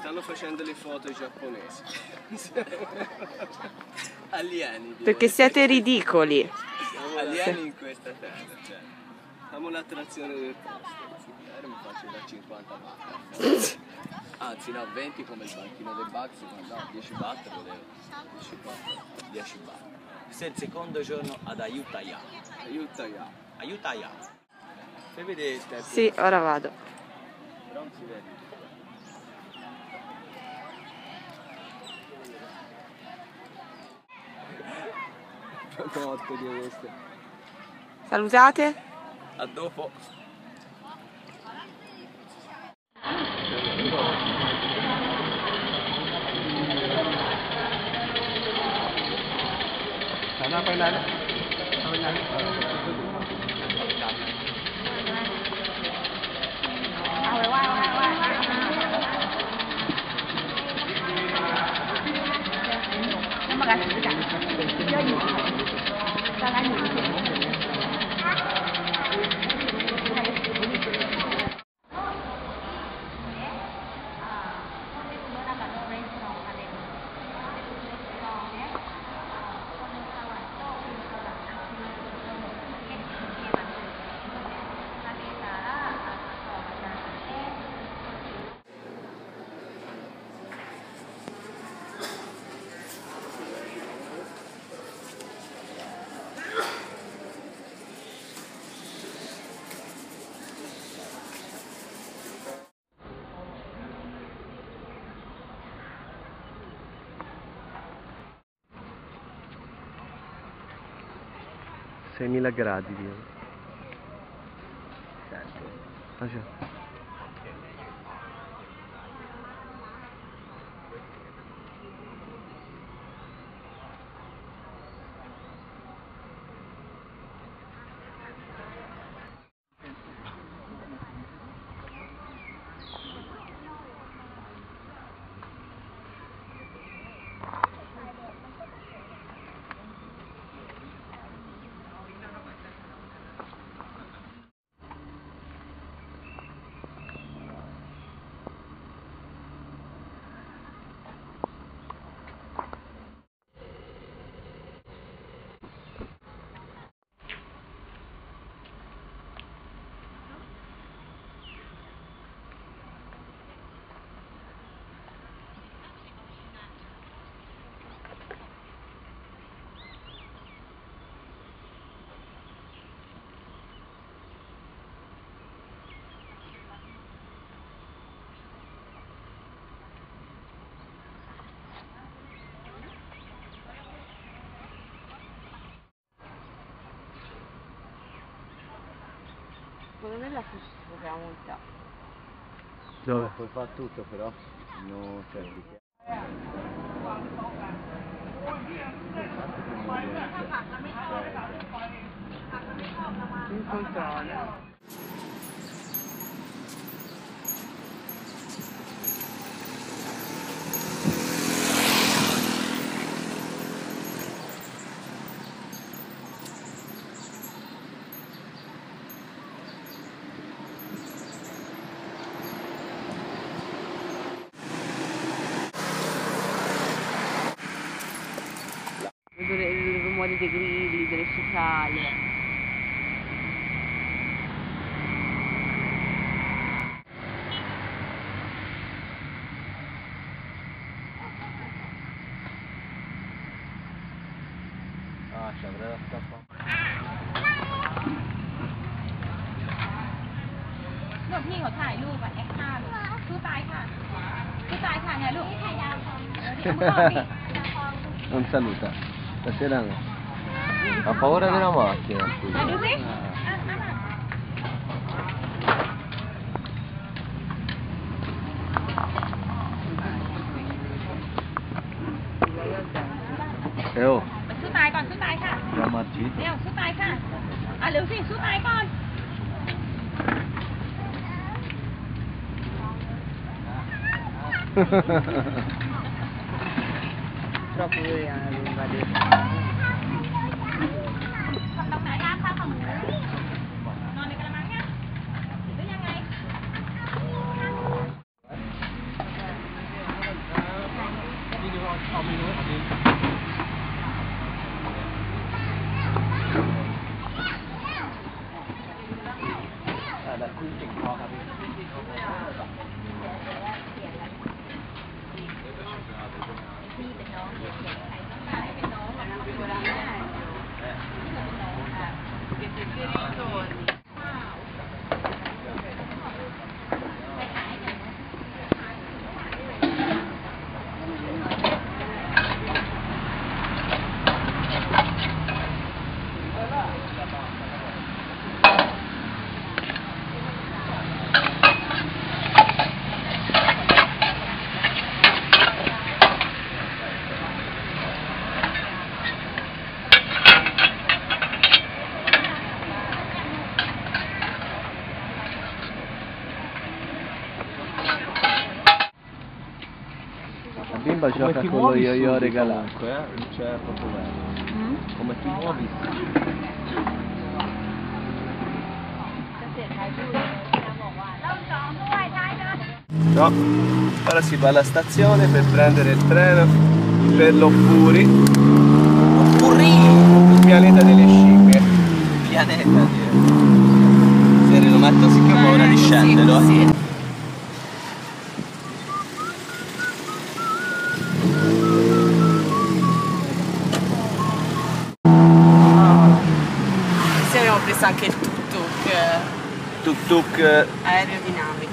stanno facendo le foto i giapponesi. Alieni. Perché siete ridicoli. Siamo alieni in questa terra, cioè. Siamo l'attrazione del posto. Mi faccio da 50 baht. Anzi no, 20 come il banchino del Bugs, no, 10 baht volevo. 10 baht. Questo è il secondo giorno ad Ayutthaya. Ayutthaya. Ayutthaya. Se vedete. Sì, ora vado. Però non si vede. Cotto di queste. Salutate. A dopo. Apa yang ada? Apa yang ada? Terima kasih Kak. Mila gradi, Dio. Ah, già. Secondo me la fusta si poteva montare. Dove? Puoi fare tutto però, non serve. Un controllo. Il rumore dei grilli, delle cicale. Ah, ci avrei da scappare. ลูกพี่เขาถ่ายรูปอะแอคท่าลูกสู้ตายค่ะสู้ตายค่ะเนี่ยลูกถ่ายดาวพอง Non saluta. Stasera no. Ha paura della macchina. ดูสิ Oh, สู้ตายก่อนสู้ตายค่ะ la margita. เร็วสู้ตายค่ะอ่ะเร็วสิสู้ตายก่อน Troppo lunga adesso. ตรงไหนคะข้าวของหนูนอนในกระมังเนี่ยหรือยังไง Da quiถึงพอครับพี่ La bimba gioca con lo yo-yo regalato. Non c'è proprio bello. Come ti muovi? No, ora si va alla stazione per prendere il treno per l'Oppuri, il pianeta delle scimmie. Pianeta, se lo metto sì che ho paura di scenderlo. Sì, abbiamo preso anche il tuk-tuk Tuk tuk aerodinamico.